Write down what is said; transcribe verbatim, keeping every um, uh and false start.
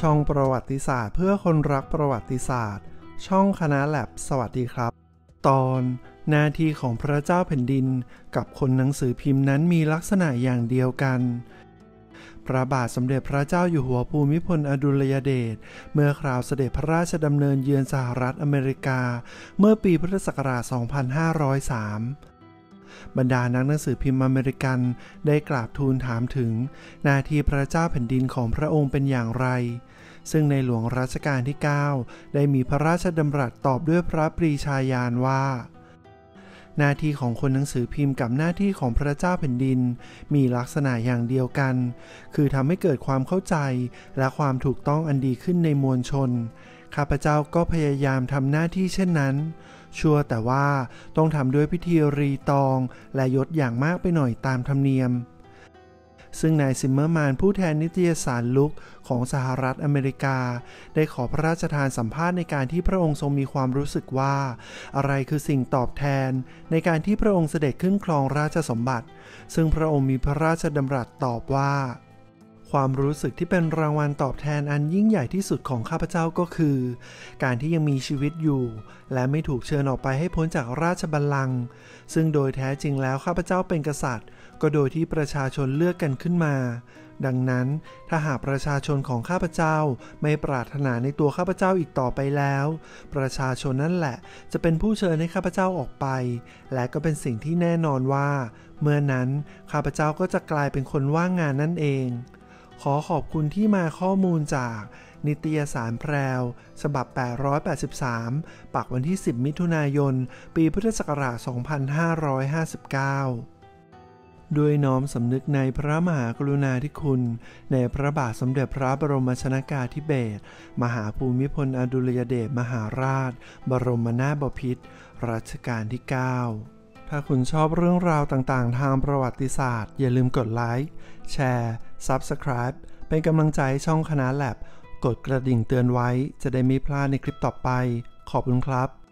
ช่องประวัติศาสตร์เพื่อคนรักประวัติศาสตร์ช่องคณะแลบสวัสดีครับตอนหน้าที่ของพระเจ้าแผ่นดินกับคนหนังสือพิมพ์นั้นมีลักษณะอย่างเดียวกันพระบาทสมเด็จพระเจ้าอยู่หัวภูมิพลอดุลยเดชเมื่อคราวเสด็จพระราชดำเนินเยือนสหรัฐอเมริกาเมื่อปีพุทธศักราช สองพันห้าร้อยสาม บรรดานักหนังสือพิมพ์อเมริกันได้กราบทูลถามถึงหน้าที่พระเจ้าแผ่นดินของพระองค์เป็นอย่างไรซึ่งในหลวงรัชกาลที่ เก้า ได้มีพระราชดำรัสตอบด้วยพระปรีชาญาณว่าหน้าที่ของคนหนังสือพิมพ์กับหน้าที่ของพระเจ้าแผ่นดินมีลักษณะอย่างเดียวกันคือทำให้เกิดความเข้าใจและความถูกต้องอันดีขึ้นในมวลชนข้าพเจ้าก็พยายามทำหน้าที่เช่นนั้นชัวร์แต่ว่าต้องทำด้วยพิธีรีตองและยศอย่างมากไปหน่อยตามธรรมเนียมซึ่งนายซิมเมอร์แมนผู้แทนนิตยสารลุกของสหรัฐอเมริกาได้ขอพระราชทานสัมภาษณ์ในการที่พระองค์ทรงมีความรู้สึกว่าอะไรคือสิ่งตอบแทนในการที่พระองค์เสด็จขึ้นครองราชสมบัติซึ่งพระองค์มีพระราชดำรัสตอบว่าความรู้สึกที่เป็นรางวัลตอบแทนอันยิ่งใหญ่ที่สุดของข้าพเจ้าก็คือการที่ยังมีชีวิตอยู่และไม่ถูกเชิญออกไปให้พ้นจากราชบัลลังก์ซึ่งโดยแท้จริงแล้วข้าพเจ้าเป็นกษัตริย์ก็โดยที่ประชาชนเลือกกันขึ้นมาดังนั้นถ้าหากประชาชนของข้าพเจ้าไม่ปรารถนาในตัวข้าพเจ้าอีกต่อไปแล้วประชาชนนั่นแหละจะเป็นผู้เชิญให้ข้าพเจ้าออกไปและก็เป็นสิ่งที่แน่นอนว่าเมื่อนั้นข้าพเจ้าก็จะกลายเป็นคนว่างงานนั่นเองขอขอบคุณที่มาข้อมูลจากนิตยสารแพรวฉบับแปดร้อยแปดสิบสามปักวันที่สิบมิถุนายนปีพุทธศักราชสองพันห้าร้อยห้าสิบเก้าด้วยน้อมสำนึกในพระมหากรุณาธิคุณในพระบาทสมเด็จพระบรมชนกาธิเบศรมหาภูมิพลอดุลยเดชมหาราชบรมนาถบพิตรรัชกาลที่ เก้าถ้าคุณชอบเรื่องราวต่างๆทางประวัติศาสตร์อย่าลืมกดไลค์แชร์ ซับสไครบ์ เป็นกำลังใจช่องคณะแลบกดกระดิ่งเตือนไว้จะได้ไม่พลาดในคลิปต่อไปขอบคุณครับ